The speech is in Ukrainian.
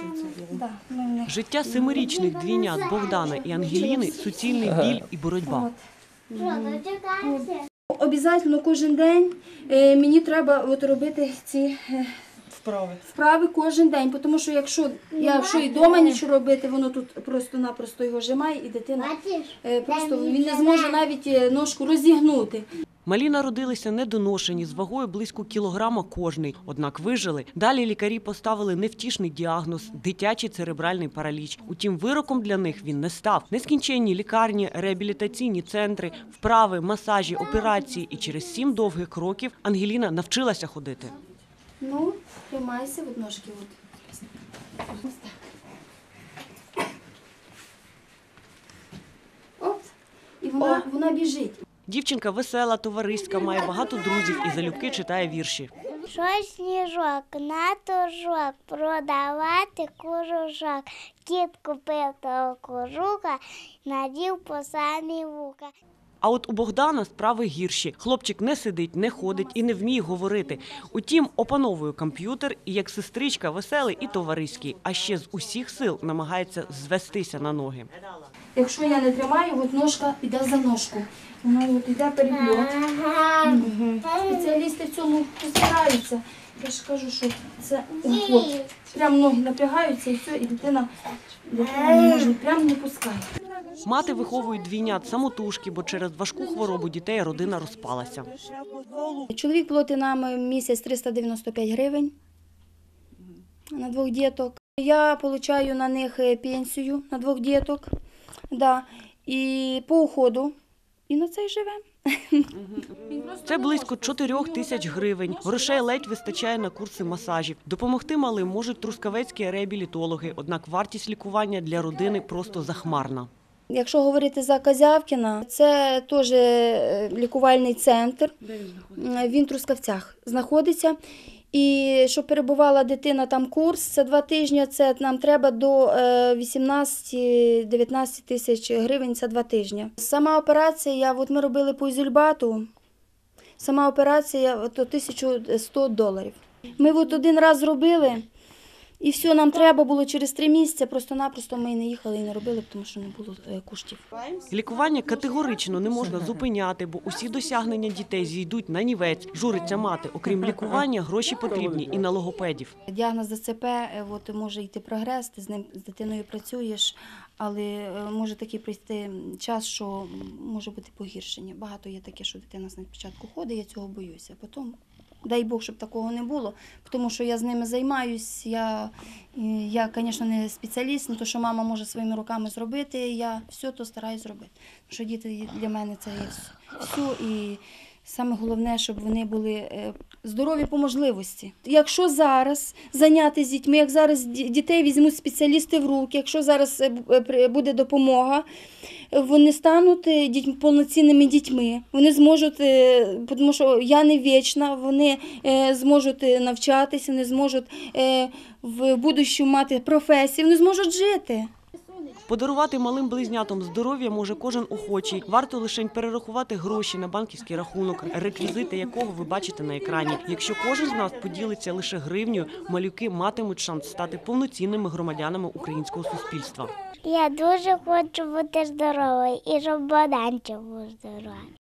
Життя семирічних двійнят Богдана і Ангеліни – суцільний біль і боротьба. Обов'язково кожен день мені треба робити ці вправи кожен день, тому що якщо і вдома нічого робити, воно тут просто-напросто його жимає і дитина він не зможе навіть ножку розігнути. Малі народилися недоношені, з вагою близько кілограма кожний. Однак вижили. Далі лікарі поставили невтішний діагноз – дитячий церебральний параліч. Утім, вироком для них він не став. Нескінченні лікарні, реабілітаційні центри, вправи, масажі, операції. І через 7 довгих років Ангеліна навчилася ходити. Ну, тримайся від ножки. Ось так. Оп, і вона біжить. Дівчинка весела, товариська, має багато друзів і залюбки читає вірші. Що сніжок, на тужок, продавати кожушок. Кіт купив того кожуха, надів по самі вуха. А от у Богдана справи гірші. Хлопчик не сидить, не ходить і не вміє говорити. Утім, опановує комп'ютер і як сестричка веселий і товариський. А ще з усіх сил намагається звестися на ноги. Якщо я не тримаю, ножка піде за ножку. Вона йде перепльот. Спеціалісти в цьому розбираються. Я ж кажу, що це прямо ноги напрягаються і все, і дитина не може, прямо не пускає. Мати виховує двійнят самотужки, бо через важку хворобу дітей родина розпалася. Чоловік платить нам місяць 395 гривень на 2 діток. Я отримую на них пенсію на 2 діток. І по уходу. І на це й живемо. Це близько 4 тисяч гривень. Грошей ледь вистачає на курси масажів. Допомогти малим можуть трускавецькі реабілітологи, однак вартість лікування для родини просто захмарна. Якщо говорити за Козявкіна, це теж лікувальний центр. Він в Трускавцях знаходиться. І щоб перебувала дитина там курс, це 2 тижні, це нам треба до 18-19 тисяч гривень, це 2 тижні. Сама операція, ми робили по ізольбату, сама операція $1100. Ми один раз зробили, і все, нам треба було через 3 місяці, просто-напросто ми не їхали і не робили, тому що не було коштів. Лікування категорично не можна зупиняти, бо усі досягнення дітей зійдуть на нівець. Журиться мати. Окрім лікування, гроші потрібні і на логопедів. Діагноз ДЦП, може йти прогрес, ти з дитиною працюєш, але може такий прийти час, що може бути погіршення. Багато є таке, що дитина спочатку ходить, я цього боюся, а потім... Дай Бог, щоб такого не було, тому що я з ними займаюсь. Я, звісно, не спеціаліст, але те, що мама може своїми руками зробити, я все то стараюсь зробити. Тому що діти для мене це є все. І саме головне, щоб вони були здорові по можливості. Якщо зараз зайнятися з дітьми, як зараз дітей візьмуть спеціалісти в руки, якщо зараз буде допомога, вони стануть повноцінними дітьми. Вони зможуть, тому що я не вічна, вони зможуть навчатися, вони зможуть в будущому мати професію, вони зможуть жити. Подарувати малим близнятам здоров'я може кожен охочий. Варто лише перерахувати гроші на банківський рахунок, реквізити якого ви бачите на екрані. Якщо кожен з нас поділиться лише гривнею, малюки матимуть шанс стати повноцінними громадянами українського суспільства. Я дуже хочу бути здоровою і щоб Богданчик був здоровий.